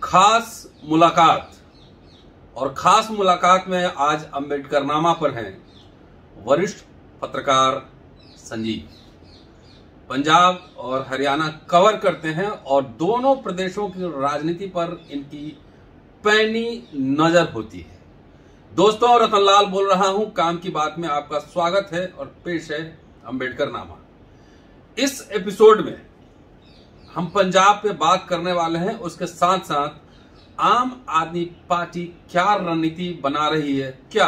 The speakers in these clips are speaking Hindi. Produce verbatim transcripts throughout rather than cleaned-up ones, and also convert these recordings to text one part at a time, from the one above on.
खास मुलाकात। और खास मुलाकात में आज अम्बेडकरनामा पर हैं वरिष्ठ पत्रकार संजीव। पंजाब और हरियाणा कवर करते हैं और दोनों प्रदेशों की राजनीति पर इनकी पैनी नजर होती है। दोस्तों, रतनलाल बोल रहा हूं, काम की बात में आपका स्वागत है और पेश है अम्बेडकरनामा। इस एपिसोड में हम पंजाब पे बात करने वाले हैं, उसके साथ साथ आम आदमी पार्टी क्या रणनीति बना रही है, क्या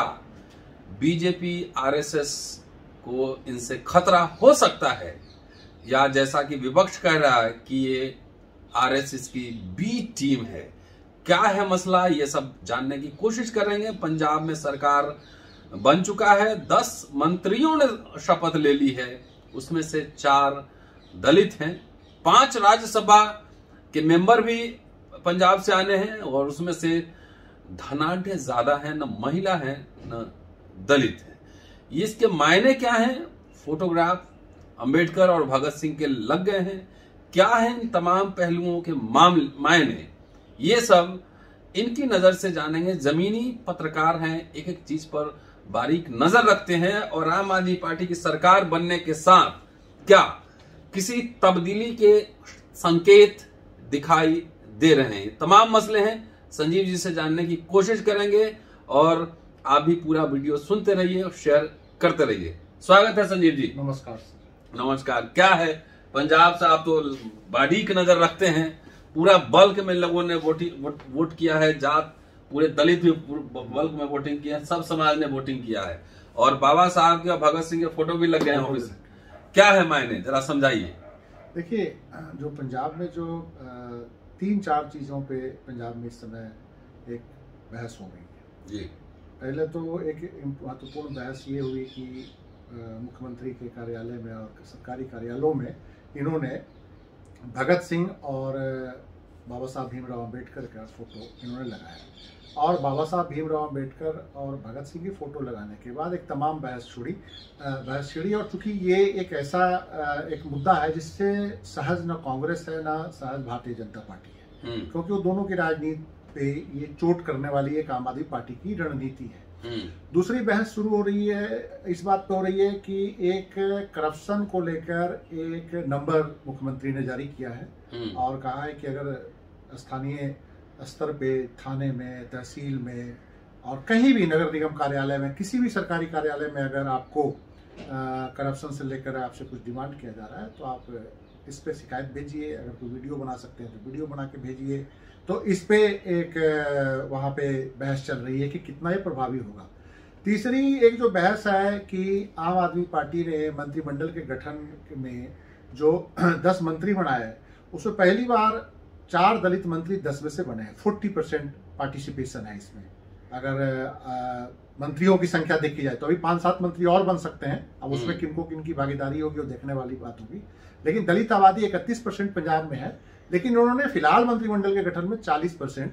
बीजेपी आरएसएस को इनसे खतरा हो सकता है, या जैसा कि विपक्ष कह रहा है कि ये आरएसएस की बी टीम है। क्या है मसला, ये सब जानने की कोशिश करेंगे। पंजाब में सरकार बन चुका है, दस मंत्रियों ने शपथ ले ली है, उसमें से चार दलित हैं, पांच राज्यसभा के मेंबर भी पंजाब से आने हैं और उसमें से धनाढ्य ज्यादा है, न महिला है न दलित है। ये इसके मायने क्या हैं? फोटोग्राफ अंबेडकर और भगत सिंह के लग गए हैं। क्या है इन तमाम पहलुओं के मायने, ये सब इनकी नजर से जानेंगे। जमीनी पत्रकार हैं, एक एक चीज पर बारीक नजर रखते हैं और आम आदमी पार्टी की सरकार बनने के साथ क्या किसी तब्दीली के संकेत दिखाई दे रहे हैं। तमाम मसले हैं, संजीव जी से जानने की कोशिश करेंगे और आप भी पूरा वीडियो सुनते रहिए और शेयर करते रहिए। स्वागत है संजीव जी। नमस्कार। नमस्कार। क्या है पंजाब से आप तो बारीक नजर रखते हैं, पूरा बल्क में लोगों ने वोटिंग वोट, वोट किया है, जात पूरे दलित भी बल्क में वोटिंग किया है, सब समाज ने वोटिंग किया है और बाबा साहब के भगत सिंह के फोटो भी लग गए हैं ऑफिस। क्या है मायने, जरा समझाइए। देखिए, जो पंजाब में जो तीन चार चीजों पे पंजाब में इस समय एक बहस हो रही है जी। पहले तो एक महत्वपूर्ण बहस ये हुई कि मुख्यमंत्री के कार्यालय में और सरकारी कार्यालयों में इन्होंने भगत सिंह और बाबा साहब भीमराव अंबेडकर का फोटो इन्होंने लगाया और बाबा साहब भीमराव अंबेडकर और भगत सिंह की फोटो लगाने के बाद एक तमाम बहस छुड़ी बहस छिड़ी। और चूंकि ये एक ऐसा एक मुद्दा है जिससे सहज न कांग्रेस है न सहज भारतीय जनता पार्टी है, क्योंकि वो दोनों की राजनीति पे ये चोट करने वाली एक आम आदमी पार्टी की रणनीति है। दूसरी बहस शुरू हो रही है, इस बात पे हो रही है कि एक करप्शन को लेकर एक नंबर मुख्यमंत्री ने जारी किया है और कहा है कि अगर स्थानीय स्तर पे थाने में, तहसील में और कहीं भी नगर निगम कार्यालय में, किसी भी सरकारी कार्यालय में अगर आपको करप्शन से लेकर आपसे कुछ डिमांड किया जा रहा है तो आप इस पे शिकायत भेजिए। अगर कोई वीडियो बना सकते हैं तो वीडियो बना के भेजिए। तो इस पे एक वहाँ पे बहस चल रही है कि कितना ये प्रभावी होगा। तीसरी एक जो बहस है कि आम आदमी पार्टी ने मंत्रिमंडल के गठन में जो दस मंत्री बनाए हैं उसमें पहली बार चार दलित मंत्री दस में से बने हैं। फोर्टी परसेंट पार्टिसिपेशन है इसमें। अगर आ, मंत्रियों की संख्या देखी जाए तो अभी पांच सात मंत्री और बन सकते हैं, अब उसमें किनको किनकी भागीदारी होगी वो देखने वाली बात होगी। लेकिन दलित आबादी इकतीस परसेंट पंजाब में है, लेकिन उन्होंने फिलहाल मंत्रिमंडल के गठन में चालीस परसेंट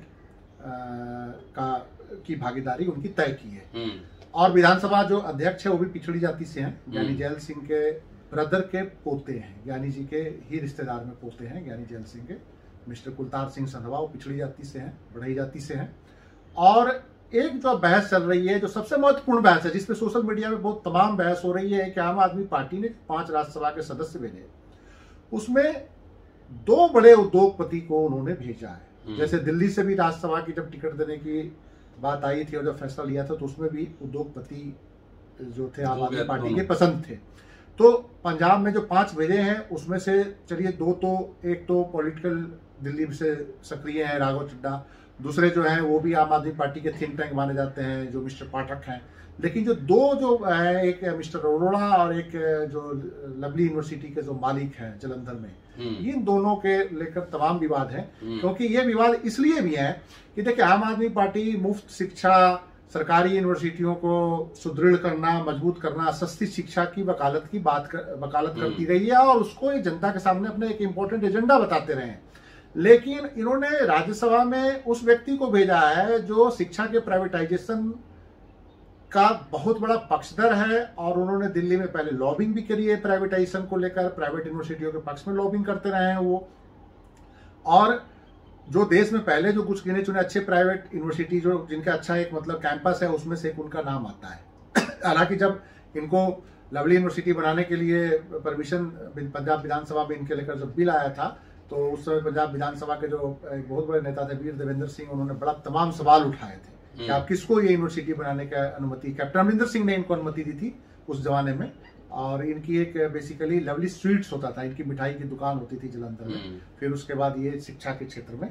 का की भागीदारी उनकी तय की है। और विधानसभा जो अध्यक्ष है वो भी पिछड़ी जाति से हैं, ज्ञानी जैल सिंह के ब्रदर के पोते हैं, ज्ञानी जी के ही रिश्तेदार में पोते हैं ज्ञानी जैल सिंह के। मिस्टर कुलतार सिंह संधवा वो पिछड़ी जाति से हैं, बढ़ई जाति से हैं। और एक जो बहस चल रही है, जो सबसे महत्वपूर्ण बहस है, जिसपे सोशल मीडिया में बहुत तमाम बहस हो रही है कि आम आदमी पार्टी ने पांच राज्यसभा के सदस्य भेजे, उसमें दो बड़े उद्योगपति को उन्होंने भेजा है। जैसे दिल्ली से भी राज्यसभा की जब टिकट देने की बात आई थी और जब फैसला लिया था तो उसमें भी उद्योगपति जो थे आम आदमी पार्टी के पसंद थे। तो पंजाब में जो पांच भेजे हैं उसमें से चलिए दो तो, एक तो पॉलिटिकल दिल्ली से सक्रिय हैं राघव चड्ढा, दूसरे जो हैं वो भी आम आदमी पार्टी के थिंक टैंक माने जाते हैं जो मिस्टर पाठक हैं। लेकिन जो दो जो है, एक मिस्टर अरोड़ा और एक जो लवली यूनिवर्सिटी के जो मालिक हैं जलंधर में, इन दोनों के लेकर तमाम विवाद है। क्योंकि ये विवाद इसलिए भी है कि देखिए, आम आदमी पार्टी मुफ्त शिक्षा, सरकारी यूनिवर्सिटियों को सुदृढ़ करना, मजबूत करना, सस्ती शिक्षा की वकालत की बात कर, वकालत करती रही है और उसको ये जनता के सामने अपने एक इम्पोर्टेंट एजेंडा बताते रहे हैं। लेकिन इन्होंने राज्यसभा में उस व्यक्ति को भेजा है जो शिक्षा के प्राइवेटाइजेशन का बहुत बड़ा पक्षधर है और उन्होंने दिल्ली में पहले लॉबिंग भी करी है प्राइवेटाइजेशन को लेकर, प्राइवेट यूनिवर्सिटियों के पक्ष में लॉबिंग करते रहे हैं वो। और जो देश में पहले जो कुछ गिने चुने अच्छे प्राइवेट यूनिवर्सिटी जो जिनका अच्छा एक मतलब कैंपस है, उसमें से एक उनका नाम आता है। हालांकि जब इनको लवली यूनिवर्सिटी बनाने के लिए परमिशन पंजाब विधानसभा में इनके लेकर जब बिल आया था, तो उस समय पंजाब विधानसभा के जो एक बहुत बड़े नेता थे वीर देवेंद्र सिंह, उन्होंने बड़ा तमाम सवाल उठाए थे कि आप किसको ये यूनिवर्सिटी बनाने का अनुमति, कैप्टन अमरिंदर सिंह ने इनको अनुमति दी थी उस जमाने में। और इनकी एक बेसिकली लवली स्वीट्स होता था, इनकी मिठाई की दुकान होती थी जलंधर में। फिर उसके बाद ये शिक्षा के क्षेत्र में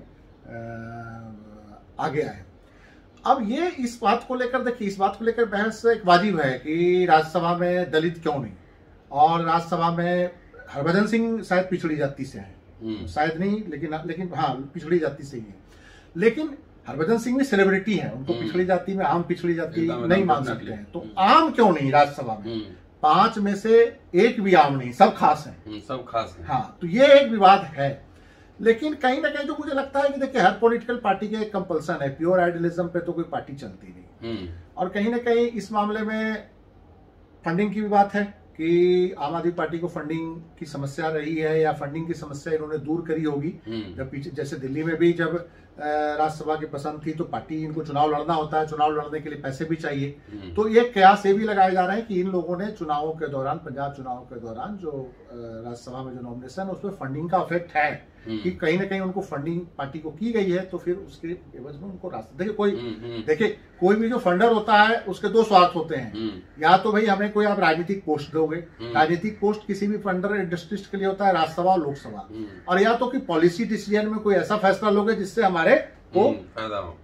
आगे आए। अब ये इस बात को लेकर देखिए, इस बात को लेकर बहस एक वाजिब है कि राज्यसभा में दलित क्यों नहीं, और राज्यसभा में हरभजन सिंह शायद पिछड़ी जाति से है, शायद नहीं लेकिन लेकिन हाँ पिछड़ी जाति से ही है, लेकिन हरभजन सिंह भी सेलिब्रिटी है, उनको पिछड़ी जाति में आम पिछड़ी जाति नहीं मान सकते हैं, तो आम क्यों नहीं राज्यसभा में? पांच में से एक भी आम नहीं, सब खास हैं, सब खास हैं। हाँ, तो ये एक विवाद है। लेकिन कहीं ना कहीं जो मुझे लगता है कि देखिए हर पॉलिटिकल पार्टी के एक कंपल्सन है, प्योर आइडियलिज्म पे तो कोई पार्टी चलती नहीं। और कहीं ना कहीं इस मामले में फंडिंग की भी बात है कि आम आदमी पार्टी को फंडिंग की समस्या रही है, या फंडिंग की समस्या इन्होंने दूर करी होगी। जब पीछे जैसे दिल्ली में भी जब राज्यसभा की पसंद थी, तो पार्टी इनको चुनाव लड़ना होता है, चुनाव लड़ने के लिए पैसे भी चाहिए, तो ये कयास ये भी लगाए जा रहे हैं कि इन लोगों ने चुनावों के दौरान, पंजाब चुनाव के दौरान जो राज्यसभा में जो नॉमिनेशन है उसमें फंडिंग का इफेक्ट है कि कहीं ना कहीं उनको फंडिंग पार्टी को की गई है, तो फिर उसके एवज में उनको रास्ता देखिए कोई देखिए कोई भी जो फंडर होता है उसके दो स्वार्थ होते हैं, या तो भाई हमें कोई आप राजनीतिक पोस्ट दोगे, राजनीतिक पोस्ट किसी भी फंडर इंडस्ट्रिस्ट के लिए होता है राज्यसभा और लोकसभा, और या तो कि पॉलिसी डिसीजन में कोई ऐसा फैसला लोगे जिससे हमारे को फायदा हो,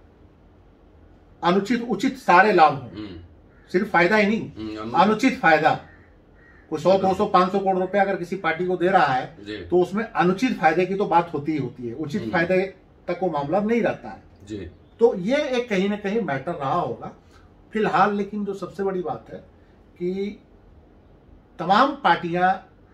अनुचित उचित सारे लाभ हो, सिर्फ फायदा ही नहीं, अनुचित फायदा। कोई सौ दो सौ पांच सौ करोड़ रुपए अगर किसी पार्टी को दे रहा है तो उसमें अनुचित फायदे की तो बात होती ही होती है, उचित फायदे तक वो मामला नहीं रहता है जी। तो ये एक कहीं ना कहीं मैटर रहा होगा फिलहाल। लेकिन जो सबसे बड़ी बात है कि तमाम पार्टियां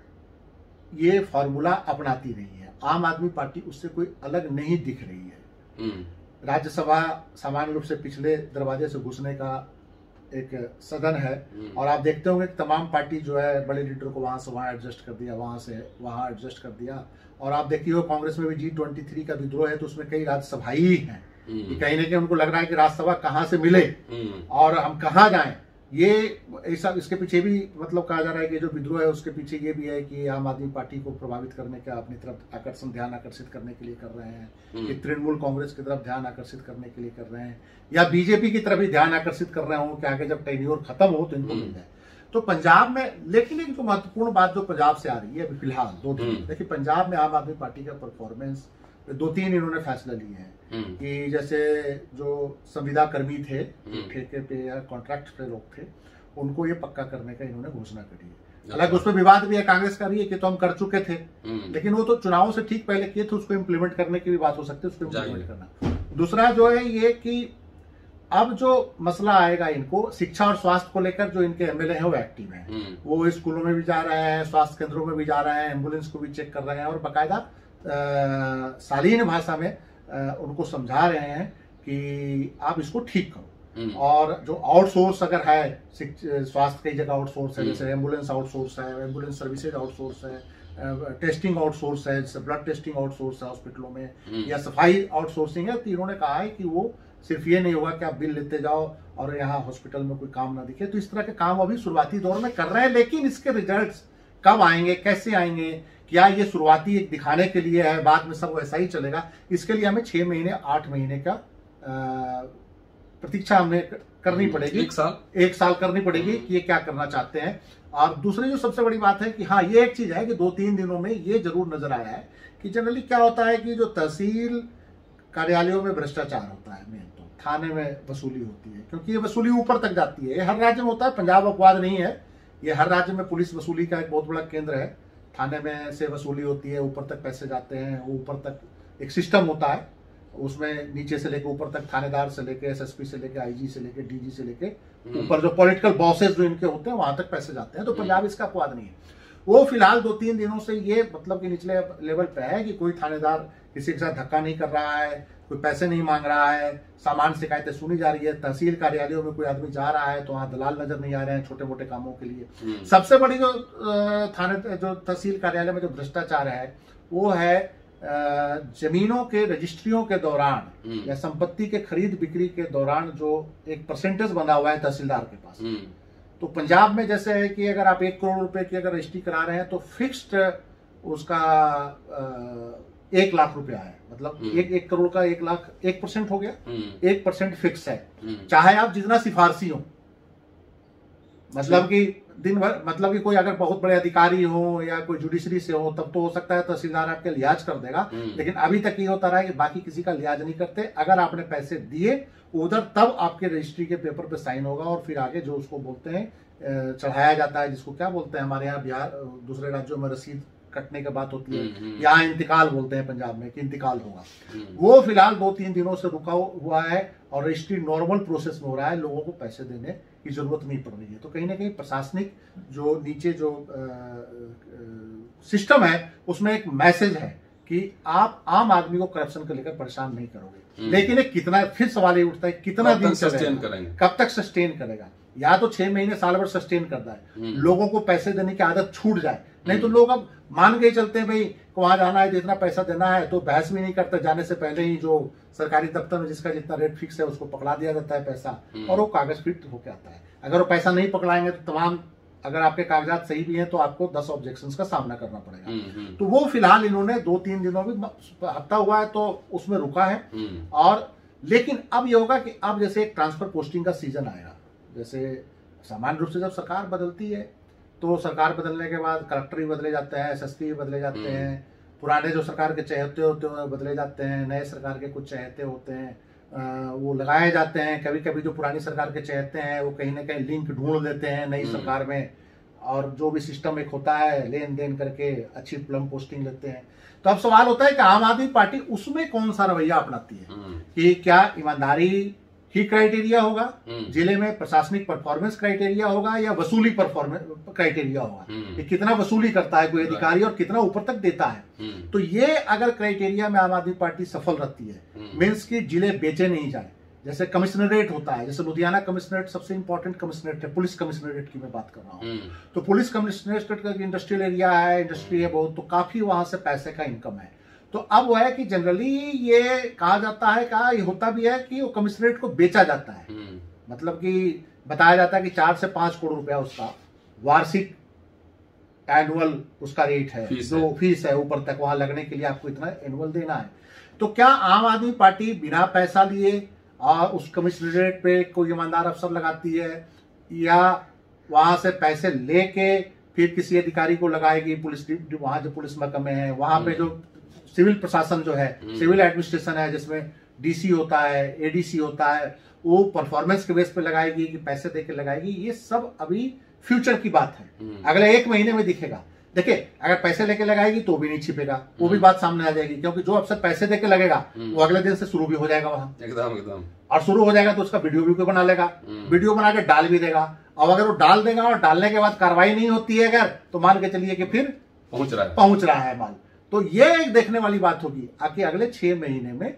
ये फॉर्मूला अपनाती रही है, आम आदमी पार्टी उससे कोई अलग नहीं दिख रही है। राज्यसभा सामान्य रूप से पिछले दरवाजे से घुसने का एक सदन है, और आप देखते होंगे कि तमाम पार्टी जो है बड़े लीडर को वहां से वहां एडजस्ट कर दिया, वहां से वहां एडजस्ट कर दिया। और आप देखिए हो कांग्रेस में भी जी ट्वेंटी थ्री का विद्रोह है, तो उसमें कई राज्यसभा ही हैं, कहीं ना कहीं उनको लग रहा है कि राज्यसभा कहाँ से मिले और हम कहाँ जाएं। ये ऐसा इसके पीछे भी मतलब कहा जा रहा है कि जो विद्रोह है उसके पीछे ये भी है कि आम आदमी पार्टी को प्रभावित करने का, अपनी तरफ आकर्षण ध्यान आकर्षित करने के लिए कर रहे हैं, कि तृणमूल कांग्रेस की तरफ ध्यान आकर्षित करने के लिए कर रहे हैं, या बीजेपी की तरफ भी ध्यान आकर्षित कर रहे हो कि आगे जब टेन्योर खत्म हो तो इनको मिल जाए। तो पंजाब में लेकिन एक जो महत्वपूर्ण बात जो पंजाब से आ रही है अभी फिलहाल दो दिन, देखिए पंजाब में आम आदमी पार्टी का परफॉर्मेंस, दो तीन इन्होंने फैसले लिए हैं कि जैसे जो संविदा कर्मी थे, ठेके पे या कॉन्ट्रैक्ट पे लोग थे, उनको ये पक्का करने का इन्होंने घोषणा करी है। हालांकि उसमें विवाद भी है, कांग्रेस का रही है कि तो हम कर चुके थे, लेकिन वो तो चुनाव से ठीक पहले किए थे, उसको इम्प्लीमेंट करने की भी बात हो सकती है, उसको इम्प्लीमेंट करना। दूसरा जो है ये कि अब जो मसला आएगा इनको शिक्षा और स्वास्थ्य को लेकर, जो इनके एमएलए हैं वो एक्टिव हैं, वो स्कूलों में भी जा रहे हैं, स्वास्थ्य केंद्रों में भी जा रहे हैं, एम्बुलेंस को भी चेक कर रहे हैं, और बाकायदा शालीन भाषा में आ, उनको समझा रहे हैं कि आप इसको ठीक करो। और जो आउटसोर्स अगर है, स्वास्थ्य कई जगह आउटसोर्स है, जैसे एम्बुलेंस आउटसोर्स है, एम्बुलेंस सर्विसेज आउटसोर्स है, टेस्टिंग आउटसोर्स है, जैसे ब्लड टेस्टिंग आउटसोर्स है हॉस्पिटलों में, या सफाई आउटसोर्सिंग है, तो इन्होंने कहा है कि वो सिर्फ ये नहीं होगा कि आप बिल लेते जाओ और यहाँ हॉस्पिटल में कोई काम ना दिखे। तो इस तरह के काम अभी शुरुआती दौर में कर रहे हैं, लेकिन इसके रिजल्ट्स कब आएंगे, कैसे आएंगे, क्या ये शुरुआती एक दिखाने के लिए है, बाद में सब वैसा ही चलेगा, इसके लिए हमें छह महीने आठ महीने का प्रतीक्षा हमें करनी पड़ेगी, एक साल एक साल करनी पड़ेगी कि ये क्या करना चाहते हैं। और दूसरी जो सबसे बड़ी बात है कि हाँ, ये एक चीज है कि दो तीन दिनों में ये जरूर नजर आया है कि जनरली क्या होता है कि जो तहसील कार्यालयों में भ्रष्टाचार होता है, मेन तो थाने में वसूली होती है, क्योंकि ये वसूली ऊपर तक जाती है। ये हर राज्य में होता है, पंजाब अपवाद नहीं है, ये हर राज्य में पुलिस वसूली का एक बहुत बड़ा केंद्र है, थाने में से वसूली होती है, ऊपर तक पैसे जाते हैं, वो ऊपर तक एक सिस्टम होता है, उसमें नीचे से लेकर ऊपर तक थानेदार से लेकर एसएसपी से लेकर आईजी से लेकर डीजी से लेकर ऊपर जो पॉलिटिकल बॉसेस जो इनके होते हैं वहां तक पैसे जाते हैं। तो पंजाब इसका अपवाद नहीं है। वो फिलहाल दो तीन दिनों से ये मतलब कि निचले लेवल पे है कि कोई थानेदार किसी के साथ धक्का नहीं कर रहा है, कोई पैसे नहीं मांग रहा है, सामान्य शिकायतें सुनी जा रही है। तहसील कार्यालयों में कोई आदमी जा रहा है तो वहां दलाल नजर नहीं आ रहे हैं छोटे मोटे कामों के लिए। सबसे बड़ी जो थाने जो तहसील कार्यालय में जो भ्रष्टाचार है वो है जमीनों के रजिस्ट्रियों के दौरान या संपत्ति के खरीद बिक्री के दौरान जो एक परसेंटेज बना हुआ है तहसीलदार के पास, तो पंजाब में जैसे है कि अगर आप एक करोड़ रुपए की अगर रजिस्ट्री करा रहे हैं तो फिक्स्ड उसका एक लाख रुपया है, मतलब एक एक करोड़ का एक लाख एक परसेंट हो गया, एक परसेंट फिक्स है, चाहे आप जितना सिफारसी हो, मतलब कि दिन भर, मतलब कि कोई अगर बहुत बड़े अधिकारी हो या कोई जुडिशरी से हो तब तो हो सकता है तहसीलदार आपके लिहाज कर देगा, लेकिन अभी तक ये होता रहा है कि बाकी किसी का लिहाज नहीं करते। अगर आपने पैसे दिए उधर तब आपके रजिस्ट्री के पेपर पे साइन होगा और फिर आगे जो उसको बोलते हैं चढ़ाया जाता है, जिसको क्या बोलते हैं हमारे यहाँ बिहार दूसरे राज्यों में रसीद कटने की बात होती है, यहाँ इंतकाल बोलते हैं पंजाब में कि इंतकाल होगा, वो फिलहाल दो तीन दिनों से रुका हुआ है और रजिस्ट्री नॉर्मल प्रोसेस में हो रहा है, लोगों को पैसे देने की जरूरत नहीं पड़ रही है। तो कहीं ना कहीं प्रशासनिक जो नीचे जो सिस्टम है उसमें एक मैसेज है कि आप आम आदमी को करप्शन को लेकर परेशान नहीं करोगे, लेकिन एक कितना, फिर सवाल ये उठता है कितना दिन सस्टेन करेंगे, कब तक सस्टेन करेगा, या तो छह महीने साल भर सस्टेन करता है, लोगों को पैसे देने की आदत छूट जाए, नहीं तो लोग अब मान के चलते हैं भाई वहां जाना है जितना पैसा देना है, तो बहस भी नहीं करते, जाने से पहले ही जो सरकारी दफ्तर में जिसका जितना रेट फिक्स है उसको पकड़ा दिया जाता है पैसा और वो कागज फिट होकर आता है। अगर वो पैसा नहीं पकड़ाएंगे तो तमाम, अगर आपके कागजात सही भी हैं तो आपको दस ऑब्जेक्शंस का सामना करना पड़ेगा। तो वो फिलहाल इन्होंने दो तीन दिनों में हफ्ता हुआ है तो उसमें रुका है, और लेकिन अब ये होगा कि अब जैसे एक ट्रांसफर पोस्टिंग का सीजन आएगा, जैसे सामान्य रूप से जब सरकार बदलती है तो सरकार बदलने के बाद कलेक्टर भी बदले जाते हैं, एसएसपी भी बदले जाते हैं, पुराने जो सरकार के चहेते होते हैं बदले जाते हैं, नए सरकार के कुछ चहेते होते हैं वो लगाए जाते हैं, कभी कभी जो पुरानी सरकार के चहेते हैं वो कहीं ना कहीं लिंक ढूंढ देते हैं नई सरकार में, और जो भी सिस्टम एक होता है लेन देन करके अच्छी प्लम पोस्टिंग लेते हैं। तो अब सवाल होता है कि आम आदमी पार्टी उसमें कौन सा रवैया अपनाती है, कि क्या ईमानदारी ही क्राइटेरिया होगा, जिले में प्रशासनिक परफॉर्मेंस क्राइटेरिया होगा, या वसूली परफॉर्मेंस क्राइटेरिया होगा, कि कितना वसूली करता है कोई अधिकारी और कितना ऊपर तक देता है। तो ये अगर क्राइटेरिया में आम आदमी पार्टी सफल रहती है, मीन्स की जिले बेचे नहीं जाए, जैसे कमिश्नरेट होता है, जैसे लुधियाना कमिश्नरेट सबसे इंपॉर्टेंट कमिश्नरेट है, पुलिस कमिश्नरेट की मैं बात कर रहा हूँ, तो पुलिस कमिश्नरेट का इंडस्ट्रियल एरिया है, इंडस्ट्री है बहुत, तो काफी वहां से पैसे का इनकम है। तो अब वो है कि जनरली ये कहा जाता है, कहा ये होता भी है कि वो कमिश्नरेट को बेचा जाता है, मतलब कि बताया जाता है कि चार से पांच करोड़ रुपया उसका वार्षिक एनुअल उसका रेट है, फीस जो है। फीस है ऊपर तक वहां लगने के लिए आपको इतना एनुअल देना है। तो क्या आम आदमी पार्टी बिना पैसा लिए और उस कमिश्नरेट पे कोई ईमानदार अफसर लगाती है, या वहां से पैसे लेके फिर किसी अधिकारी को लगाएगी, पुलिस वहां जो पुलिस महकमे है वहां पे जो सिविल प्रशासन जो है, सिविल एडमिनिस्ट्रेशन है जिसमें डीसी होता है, एडीसी होता है, वो परफॉर्मेंस के बेस पे लगाएगी कि पैसे देके लगाएगी, ये सब अभी फ्यूचर की बात है, अगले एक महीने में दिखेगा। देखिए अगर पैसे लेके लगाएगी तो भी नहीं छिपेगा, वो भी बात सामने आ जाएगी, क्योंकि जो अफसर पैसे देके लगेगा वो अगले दिन से शुरू भी हो जाएगा वहां, एकदम एकदम और शुरू हो जाएगा तो उसका वीडियो भी बना लेगा, वीडियो बना के डाल भी देगा, और अगर वो डाल देगा और डालने के बाद कार्रवाई नहीं होती है अगर, तो मान के चलिए कि फिर पहुंच रहा है पहुंच रहा है माल। तो ये एक देखने वाली बात होगी आके अगले छह महीने में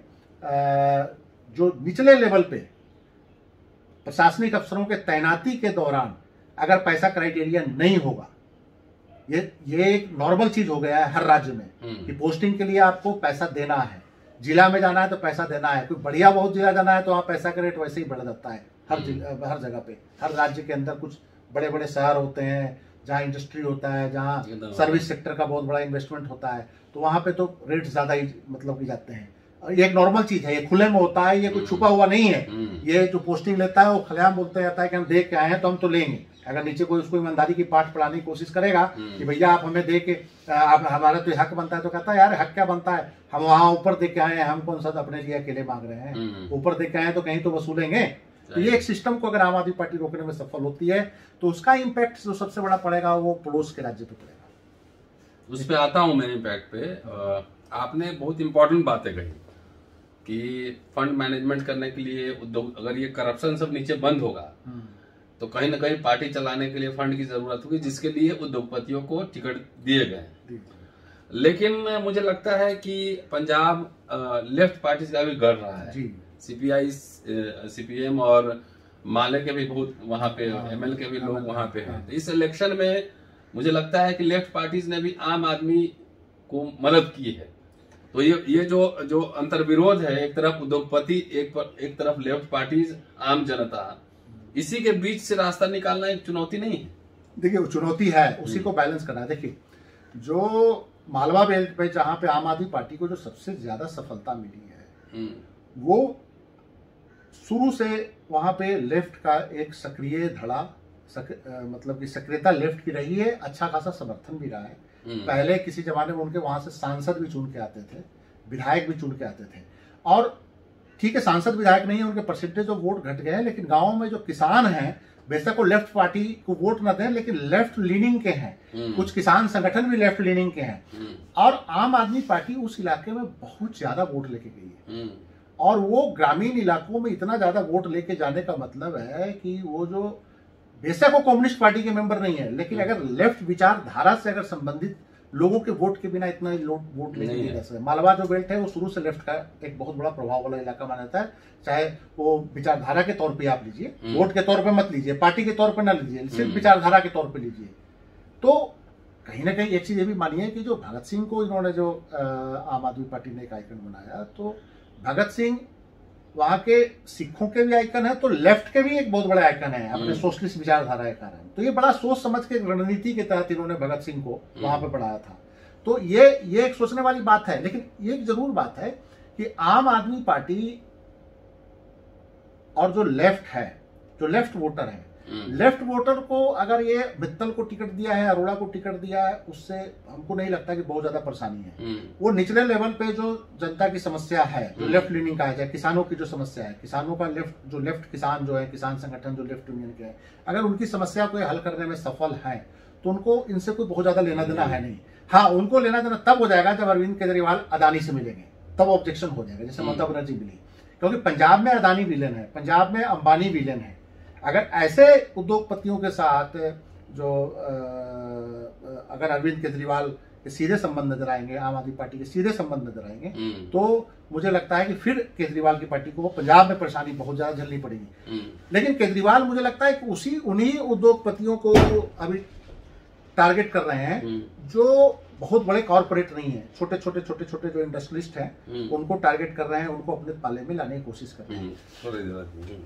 जो निचले लेवल पे प्रशासनिक अफसरों के तैनाती के दौरान अगर पैसा क्राइटेरिया नहीं होगा, ये ये एक नॉर्मल चीज हो गया है हर राज्य में कि पोस्टिंग के लिए आपको पैसा देना है, जिला में जाना है तो पैसा देना है, कोई बढ़िया बहुत जिला जाना है तो वहां पैसा का रेट वैसे ही बढ़ जाता है हर हर जगह पे। हर राज्य के अंदर कुछ बड़े बड़े शहर होते हैं जहाँ इंडस्ट्री होता है, जहाँ सर्विस सेक्टर का बहुत बड़ा इन्वेस्टमेंट होता है, तो वहां पे तो रेट ज्यादा ही मतलब की जाते हैं। ये एक नॉर्मल चीज है, ये खुले में होता है, ये कोई छुपा हुआ नहीं है। ये जो पोस्टिंग लेता है वो खलेआम बोलता जाता है कि हम देख के आए हैं तो हम तो लेंगे। अगर नीचे कोई उसको ईमानदारी की पाठ पढ़ाने की कोशिश करेगा कि भैया आप हमें दे के आप हमारा तो हक बनता है, तो कहता है यार हक क्या बनता है, हम वहां ऊपर दे के आए हैं, हम कौन सा अपने लिए अकेले मांग रहे हैं, ऊपर दे के आए तो कहीं तो वसूलेंगे। तो ये एक सिस्टम को अगर आम आदमी पार्टी रोकने में सफल होती है तो उसका इम्पैक्ट जो सबसे बड़ा पड़ेगा वो पड़ोस के राज्य पे पड़ेगा। उस पर आता हूँ मैं इम्पैक्ट पे। आपने बहुत इंपॉर्टेंट बातें कही कि फंड मैनेजमेंट करने के लिए उद्योग, अगर ये करप्शन सब नीचे बंद होगा तो कहीं ना कहीं पार्टी चलाने के लिए फंड की जरूरत होगी, जिसके लिए उद्योगपतियों को टिकट दिए गए। लेकिन मुझे लगता है कि पंजाब लेफ्ट पार्टी से अभी गढ़ रहा है, सीपीआई सीपीएम और माले के भी बहुत वहां पे, एमएल के भी लोग वहां पे हैं। इस इलेक्शन में मुझे लगता है कि लेफ्ट पार्टीज ने भी आम आदमी को मदद की है। तो ये ये जो जो अंतर्विरोध है, एक तरफ उद्योगपति, एक पर, एक तरफ लेफ्ट पार्टीज, आम जनता, इसी के बीच से रास्ता निकालना एक चुनौती नहीं है? देखिए वो चुनौती है, उसी को बैलेंस करना है। देखिए जो मालवा बेल्ट पे जहां पे आम आदमी पार्टी को जो सबसे ज्यादा सफलता मिली है, वो शुरू से वहां पे लेफ्ट का एक सक्रिय धड़ा, सक, आ, मतलब कि सक्रियता लेफ्ट की रही है, अच्छा खासा समर्थन भी रहा है। पहले किसी जमाने में उनके वहां से सांसद भी चुन के आते थे, विधायक भी चुन के आते थे, और ठीक है सांसद विधायक नहीं है, उनके परसेंटेज ऑफ वोट घट गए हैं, लेकिन गांव में जो किसान हैं बेशक वो लेफ्ट पार्टी को वोट न दें, लेकिन लेफ्ट लीनिंग के हैं, कुछ किसान संगठन भी लेफ्ट लीनिंग के हैं, और आम आदमी पार्टी उस इलाके में बहुत ज्यादा वोट लेके गई है। और वो ग्रामीण इलाकों में इतना ज्यादा वोट लेके जाने का मतलब है कि वो जो बेशक वो कम्युनिस्ट पार्टी के मेंबर नहीं है, लेकिन अगर लेफ्ट विचारधारा से अगर संबंधित लोगों के वोट के बिना इतना वोट लेके नहीं जा सकते। मालवा जो बेल्ट है वो शुरू से लेफ्ट का एक बहुत बड़ा प्रभाव वाला इलाका माना जाता है, चाहे वो विचारधारा के तौर पे आप लीजिए, वोट के तौर पे मत लीजिए, पार्टी के तौर पे ना लीजिए, सिर्फ विचारधारा के तौर पे लीजिए। तो कहीं ना कहीं एक चीज ये भी मानिए कि जो भगत सिंह को इन्होंने जो आम आदमी पार्टी ने एक आइकन बनाया, तो भगत सिंह वहां के सिखों के भी आइकन है, तो लेफ्ट के भी एक बहुत बड़े आइकन है अपने सोशलिस्ट विचारधारा के कारण। तो ये बड़ा सोच समझ के रणनीति के तहत इन्होंने भगत सिंह को वहां पे बढ़ाया था। तो ये ये एक सोचने वाली बात है, लेकिन ये एक जरूर बात है कि आम आदमी पार्टी और जो लेफ्ट है, जो लेफ्ट वोटर है, लेफ्ट वोटर को अगर ये मित्तल को टिकट दिया है, अरोड़ा को टिकट दिया है, उससे हमको नहीं लगता कि बहुत ज्यादा परेशानी है। वो निचले लेवल पे जो जनता की समस्या है, जो लेफ्ट लीनिंग का है, किसानों की जो समस्या है, किसानों का लेफ्ट जो लेफ्ट किसान जो है, किसान संगठन जो लेफ्ट यूनियन के हैं, अगर उनकी समस्या को हल करने में सफल है तो उनको इनसे कोई बहुत ज्यादा लेना देना है नहीं। हाँ, उनको लेना देना तब हो जाएगा जब अरविंद केजरीवाल अदानी से मिलेंगे, तब ऑब्जेक्शन हो जाएगा, जैसे ममता बनर्जी मिली, क्योंकि पंजाब में अदानी विलेन है, पंजाब में अंबानी विलेन है। अगर ऐसे उद्योगपतियों के साथ जो अगर अरविंद केजरीवाल के सीधे संबंध नजर आएंगे, आम आदमी पार्टी के सीधे संबंध नजर आएंगे, तो मुझे लगता है कि फिर केजरीवाल की पार्टी को वो पंजाब में परेशानी बहुत ज्यादा झेलनी पड़ेगी। लेकिन केजरीवाल मुझे लगता है कि उसी उन्हीं उद्योगपतियों को अभी टारगेट कर रहे हैं जो बहुत बड़े कॉर्पोरेट नहीं है, छोटे छोटे छोटे छोटे जो इंडस्ट्रियलिस्ट हैं उनको टारगेट कर रहे हैं, उनको अपने पाले में लाने की कोशिश कर रहे हैं।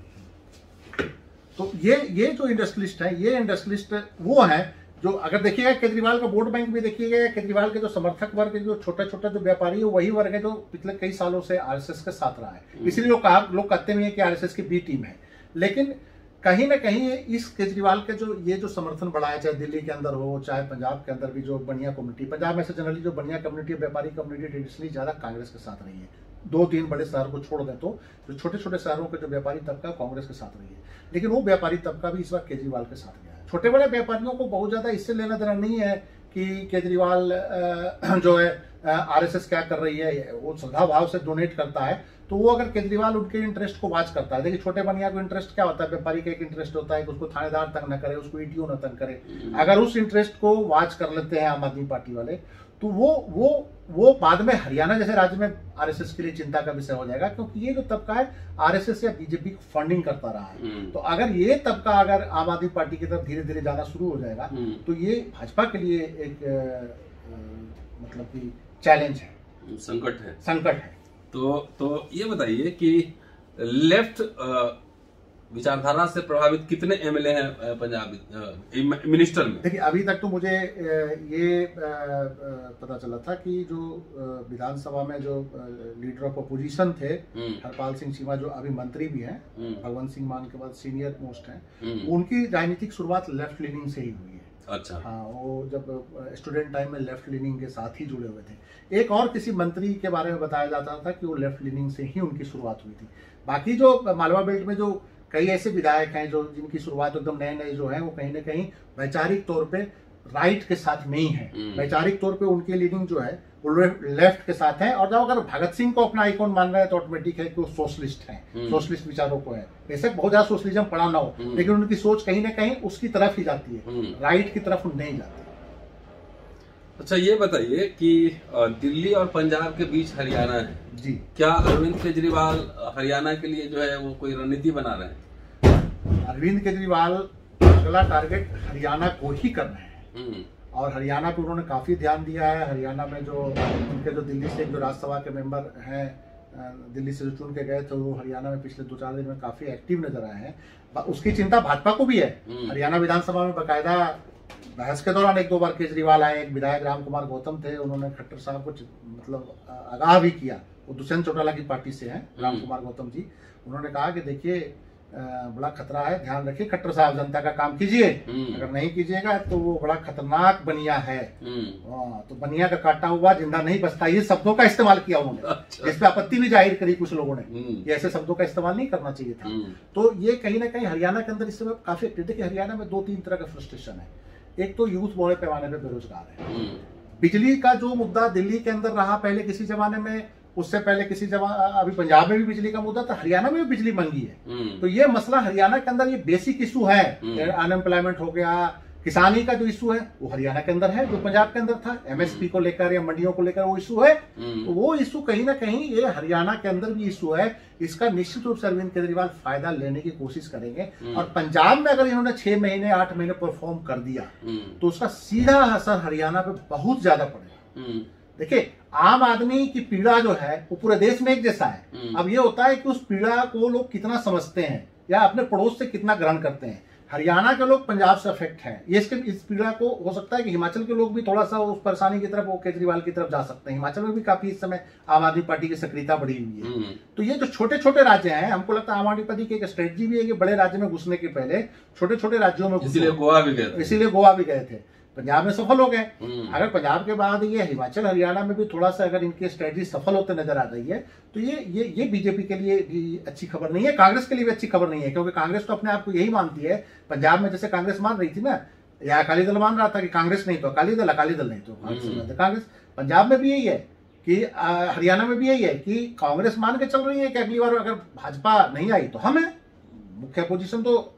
तो ये ये जो इंडस्ट्रियलिस्ट है, ये इंडस्ट्रियलिस्ट वो है जो, अगर देखिएगा केजरीवाल का वोट बैंक भी देखिएगा, केजरीवाल के जो समर्थक वर्ग, जो छोटा छोटा जो व्यापारी है, वही वर्ग है जो पिछले कई सालों से आरएसएस के साथ रहा है। इसलिए लोग लोग कहते भी हैं कि आरएसएस की बी टीम है। लेकिन कहीं ना कहीं इस केजरीवाल के जो ये जो समर्थन बढ़ा है, चाहे दिल्ली के अंदर हो, चाहे पंजाब के अंदर भी जो बढ़िया कम्युनिटी, पंजाब में से जनरली जो बढ़िया कम्युनिटी, व्यापारी कम्युनिटी ट्रेडिशनली ज्यादा कांग्रेस के साथ रही है। दो तीन बड़े शहर को छोड़ दें तो जो छोटे छोटे शहरों के जो व्यापारी तबका कांग्रेस के साथ रही है, लेकिन वो व्यापारी तबका भी इस बार केजरीवाल के साथ गया है। छोटे बड़े व्यापारियों को बहुत ज्यादा इससे लेना देना नहीं है कि केजरीवाल जो है आरएसएस क्या कर रही है, वो श्रद्धा भाव से डोनेट करता है, तो वो अगर केजरीवाल उनके इंटरेस्ट को वॉच करता है। देखिए छोटे बनिया को इंटरेस्ट क्या होता है, व्यापारी का एक इंटरेस्ट होता है कि उसको थानेदार तंग न करे, उसको ईटीओ न तंग करे। अगर उस इंटरेस्ट को वॉच कर लेते हैं आम आदमी पार्टी वाले, तो वो वो वो बाद में हरियाणा जैसे राज्य में आरएसएस के लिए चिंता का विषय हो जाएगा, क्योंकि ये जो तबका है आरएसएस या बीजेपी को फंडिंग करता रहा है। तो अगर ये तबका अगर आम आदमी पार्टी की तरफ धीरे धीरे जाना शुरू हो जाएगा, तो ये भाजपा के लिए एक आ, आ, मतलब कि चैलेंज है, संकट है संकट है। तो तो ये बताइए कि लेफ्ट विचारधारा से प्रभावित कितने एमएलए हैं पंजाब मिनिस्टर में? देखिए अभी तक तो मुझे ये पता चला था कि जो विधानसभा में जो लीडर ऑफ अपोजिशन थे हरपाल सिंह चीमा, जो अभी मंत्री भी हैं, भगवंत सिंह मान के बाद सीनियर मोस्ट हैं, उनकी राजनीतिक शुरुआत लेफ्ट लीनिंग से ही हुई है। अच्छा। हाँ, वो जब स्टूडेंट टाइम में लेफ्ट लीनिंग के साथ ही जुड़े हुए थे। एक और किसी मंत्री के बारे में बताया जाता था कि वो लेफ्ट लीनिंग से ही उनकी शुरुआत हुई थी। बाकी जो मालवा बेल्ट में जो कई ऐसे विधायक हैं जो जिनकी शुरुआत एकदम नए नए जो हैं, वो कहीं ना कहीं वैचारिक तौर पे राइट के साथ नहीं है। वैचारिक तौर पे उनकी लीडिंग जो है वो लेफ्ट के साथ है। और जब अगर भगत सिंह को अपना आइकॉन मान रहे हैं तो ऑटोमेटिक है कि वो सोशलिस्ट है, सोशलिस्ट विचारों को है। बेशक बहुत ज्यादा सोशलिज्म पड़ा ना हो, लेकिन उनकी सोच कहीं ना कहीं उसकी तरफ ही जाती है, राइट की तरफ नहीं जाती। अच्छा, ये बताइए कि दिल्ली और पंजाब के बीच हरियाणा है जी, क्या अरविंद केजरीवाल हरियाणा के लिए जो है वो कोई रणनीति बना रहे हैं? अरविंद केजरीवाल अगला टारगेट हरियाणा को ही कर रहे हैं। और हरियाणा पे उन्होंने काफ़ी ध्यान दिया है। हरियाणा में जो उनके जो दिल्ली से जो राज्यसभा के मेंबर हैं, दिल्ली से जो चुन के गए थे, वो हरियाणा में पिछले दो चार दिन में काफ़ी एक्टिव नजर आए हैं। उसकी चिंता भाजपा को भी है। हरियाणा विधानसभा में बाकायदा बहस के दौरान एक दो बार केजरीवाल आए, एक विधायक राम कुमार गौतम थे, उन्होंने खट्टर साहब को मतलब आगाह भी किया। वो दुष्यंत चौटाला की पार्टी से हैं, राम कुमार गौतम जी। उन्होंने कहा कि देखिए बड़ा खतरा है, ध्यान रखिए खट्टर साहब, जनता का काम कीजिए, अगर नहीं कीजिएगा तो वो बड़ा खतरनाक बनिया है। तो बनिया का काटा हुआ जिंदा नहीं बचता, ये शब्दों का इस्तेमाल किया उन्होंने। अच्छा। इस पे आपत्ति भी जाहिर करी कुछ लोगों ने, ये ऐसे शब्दों का इस्तेमाल नहीं करना चाहिए था। तो ये कहीं ना कहीं हरियाणा के अंदर इस समय काफी देखिए, हरियाणा में दो तीन तरह का फ्रस्ट्रेशन है। एक तो यूथ बड़े पैमाने पर बेरोजगार है। बिजली का जो मुद्दा दिल्ली के अंदर रहा पहले किसी जमाने में, उससे पहले किसी जमा अभी पंजाब में भी बिजली का मुद्दा था, हरियाणा में भी बिजली महंगी है। तो ये मसला हरियाणा के अंदर ये बेसिक इशू है। अनएम्प्लॉयमेंट हो गया, किसानी का जो इशू है वो हरियाणा के अंदर है, जो पंजाब के अंदर था। एमएसपी को लेकर या मंडियों को लेकर वो इशू है। तो वो इशू कहीं ना कहीं ये हरियाणा के अंदर भी इशू है। इसका निश्चित रूप से अरविंद केजरीवाल फायदा लेने की कोशिश करेंगे। और पंजाब में अगर इन्होंने छह महीने आठ महीने परफॉर्म कर दिया तो उसका सीधा असर हरियाणा पे बहुत ज्यादा पड़ेगा। देखिए, आम आदमी की पीड़ा जो है वो पूरे देश में एक जैसा है। अब ये होता है कि उस पीड़ा को लोग कितना समझते हैं या अपने पड़ोस से कितना ग्रहण करते हैं। हरियाणा के लोग पंजाब से अफेक्ट हैं, ये इसके इस पीड़ा को हो सकता है कि हिमाचल के लोग भी थोड़ा सा उस परेशानी की तरफ, वो केजरीवाल की तरफ जा सकते हैं। हिमाचल में भी काफी इस समय आम आदमी पार्टी की सक्रियता बढ़ी हुई है। तो ये जो छोटे छोटे राज्य हैं, हमको लगता है आम आदमी पार्टी की एक स्ट्रेटजी भी है कि बड़े राज्य में घुसने के पहले छोटे छोटे राज्यों में, इसीलिए गोवा भी गए इसीलिए गोवा भी गए थे। पंजाब में सफल हो गए। अगर पंजाब के बाद ये हिमाचल हरियाणा में भी थोड़ा सा अगर इनकी स्ट्रेटजी सफल होते नजर आ रही है तो ये ये ये बीजेपी के लिए भी अच्छी खबर नहीं है, कांग्रेस के लिए भी अच्छी खबर नहीं है। क्योंकि कांग्रेस तो अपने आप को यही मानती है, पंजाब में जैसे कांग्रेस मान रही थी ना, या अकाली दल मान रहा था कि कांग्रेस नहीं तो अकाली दल, अकाली दल नहीं तो कांग्रेस। पंजाब में भी यही है कि हरियाणा में भी यही है कि कांग्रेस मान के चल रही है कि अगली बार अगर भाजपा नहीं आई तो हम है। मुख्य अपोजिशन तो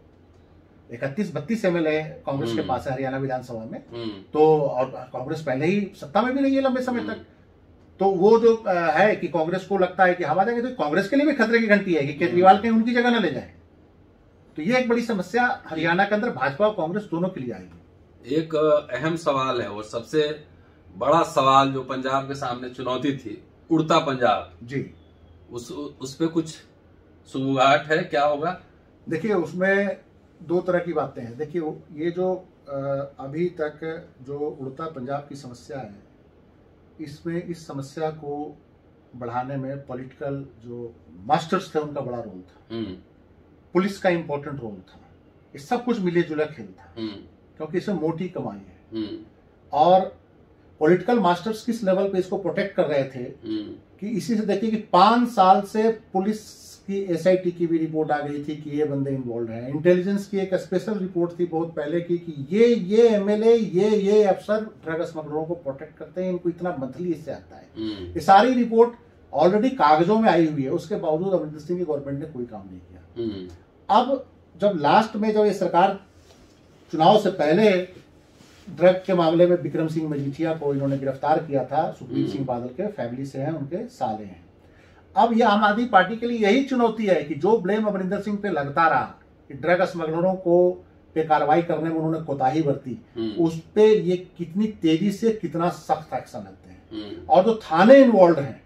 इकतीस बत्तीस एमएलए कांग्रेस के पास है हरियाणा विधानसभा में। तो और कांग्रेस पहले ही सत्ता में भी नहीं है लंबे समय तक। तो वो जो है कि कांग्रेस को लगता है कि हम आ जाएंगे, तो कांग्रेस के लिए भी खतरे की घंटी है कि केजरीवाल कहीं उनकी जगह न ले जाए। तो ये एक बड़ी समस्या हरियाणा के अंदर भाजपा और कांग्रेस दोनों के लिए आएगी। एक अहम सवाल है और सबसे बड़ा सवाल जो पंजाब के सामने चुनौती थी, उड़ता पंजाब जी, उस उस पे कुछ सुगबुगाहट है, क्या होगा? देखिए, उसमें दो तरह की बातें हैं। देखिए, ये जो अभी तक जो उड़ता पंजाब की समस्या है, इसमें इस समस्या को बढ़ाने में पॉलिटिकल जो मास्टर्स थे उनका बड़ा रोल था, पुलिस का इंपॉर्टेंट रोल था। ये सब कुछ मिले जुले खेल था, क्योंकि इसमें मोटी कमाई है। और पॉलिटिकल मास्टर्स किस लेवल पे इसको प्रोटेक्ट कर रहे थे कि इसी से देखिए कि पांच साल से पुलिस की एसआईटी की भी रिपोर्ट आ गई थी कि ये बंदे इन्वॉल्व हैं। इंटेलिजेंस की एक स्पेशल रिपोर्ट थी बहुत पहले की कि ये ये एमएलए ये ये अफसर ड्रग स्मगलरों को प्रोटेक्ट करते हैं, इनको इतना मंथली इससे आता है। ये सारी रिपोर्ट ऑलरेडी कागजों में आई हुई है, उसके बावजूद अमरिंदर सिंह की गवर्नमेंट ने कोई काम नहीं किया। अब जब लास्ट में जब ये सरकार चुनाव से पहले ड्रग के मामले में विक्रम सिंह मजीठिया को इन्होंने गिरफ्तार किया था, सुखबीर सिंह बादल के फैमिली से हैं, उनके साले हैं। अब ये आम आदमी पार्टी के लिए यही चुनौती है कि जो ब्लेम अमरिंदर सिंह पे लगता रहा कि ड्रग स्मगलरों को पे कार्रवाई करने में उन्होंने कोताही बरती, उस पे ये कितनी तेजी से कितना सख्त एक्शन लेते हैं। और जो थाने इन्वॉल्व हैं,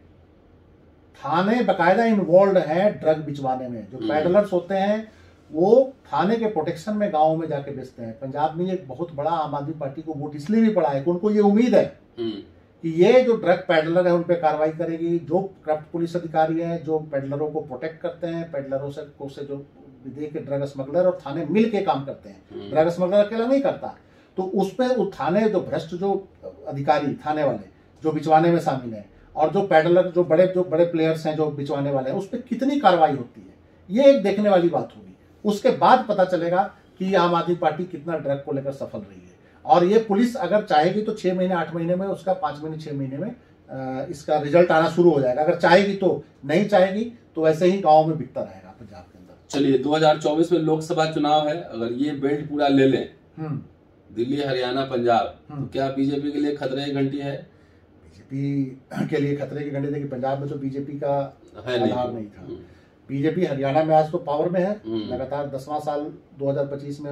थाने बकायदा इन्वॉल्व हैं ड्रग बिचवाने में। जो पैडलर्स होते हैं वो थाने के प्रोटेक्शन में गाँव में जाके बेचते हैं। पंजाब में एक बहुत बड़ा आम आदमी पार्टी को वोट इसलिए भी पड़ा है कि उनको ये उम्मीद है कि ये जो ड्रग पैडलर है उन पे कार्रवाई करेगी। जो करप्ट पुलिस अधिकारी हैं जो पैडलरों को प्रोटेक्ट करते हैं, पैडलरों से को से जो विदेश के ड्रग स्मगलर और थाने मिल के काम करते हैं, ड्रग स्मगलर अकेला नहीं करता। तो उस पे वो थाने जो भ्रष्ट जो अधिकारी थाने वाले जो बिचवाने में शामिल है और जो पैडलर जो बड़े जो बड़े प्लेयर्स हैं जो बिचवाने वाले हैं, उस पर कितनी कार्रवाई होती है, ये एक देखने वाली बात होगी। उसके बाद पता चलेगा कि आम आदमी पार्टी कितना ड्रग को लेकर सफल रही है। और ये पुलिस अगर चाहेगी तो छह महीने आठ महीने में उसका पांच महीने छह महीने में इसका रिजल्ट आना शुरू हो जाएगा। अगर चाहेगी तो, नहीं चाहेगी तो ऐसे ही गांव में बिकता रहेगा पंजाब के अंदर। चलिए, दो हज़ार चौबीस में लोकसभा चुनाव है, अगर ये बेल्ट पूरा ले लें, दिल्ली हरियाणा पंजाब, तो क्या बीजेपी के लिए खतरे की घंटी है? बीजेपी के लिए खतरे की घंटी देखिए, पंजाब में तो बीजेपी का आधार नहीं था। बीजेपी हरियाणा में आज तो पावर में है, लगातार दसवां साल दो हज़ार पच्चीस में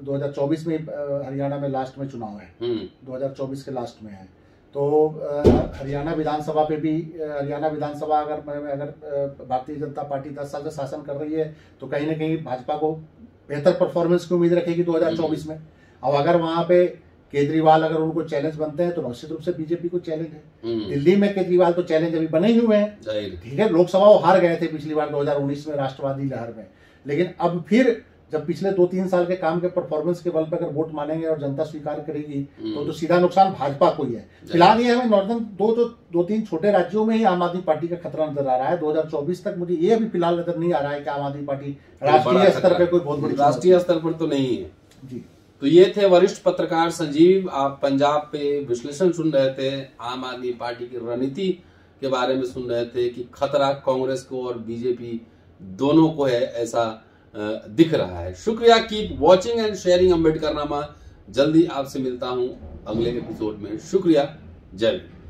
दो हज़ार चौबीस में अ, हरियाणा में लास्ट में चुनाव है, दो हज़ार चौबीस के लास्ट में है। तो अ, हरियाणा विधानसभा पे भी अ, हरियाणा विधानसभा अगर अगर अ, भारतीय जनता पार्टी दस साल से शासन कर रही है तो कहीं ना कहीं भाजपा को बेहतर परफॉर्मेंस की उम्मीद रखेगी दो हज़ार चौबीस में। अब अगर वहां पे केजरीवाल अगर उनको चैलेंज बनते हैं तो निश्चित रूप से बीजेपी को चैलेंज है। दिल्ली में केजरीवाल तो चैलेंज अभी बने ही हुए हैं, ठीक है, लोकसभा वो हार गए थे पिछली बार दो हज़ार उन्नीस में राष्ट्रवादी लहर में, लेकिन अब फिर जब पिछले दो तीन साल के काम के परफॉर्मेंस के बल पर अगर वोट मानेंगे और जनता स्वीकार करेगी तो तो सीधा नुकसान भाजपा को ही है। फिलहाल ये हमें नॉर्दर्न दो जो दो तीन छोटे राज्यों में ही आम आदमी पार्टी का खतरा नजर आ रहा है। दो हज़ार चौबीस तक मुझे ये अभी फिलहाल नजर नहीं आ रहा है कि आम आदमी पार्टी राष्ट्रीय स्तर पर कोई बहुत बड़ी राष्ट्रीय स्तर पर तो नहीं है जी। तो ये थे वरिष्ठ पत्रकार संजीव, आप पंजाब पे विश्लेषण सुन रहे थे, आम आदमी पार्टी की रणनीति के बारे में सुन रहे थे कि खतरा कांग्रेस को और बीजेपी दोनों को है, ऐसा दिख रहा है। शुक्रिया, keep watching and sharing Ambedkarnama. जल्दी आपसे मिलता हूं अगले एपिसोड में। शुक्रिया, जय हिंद।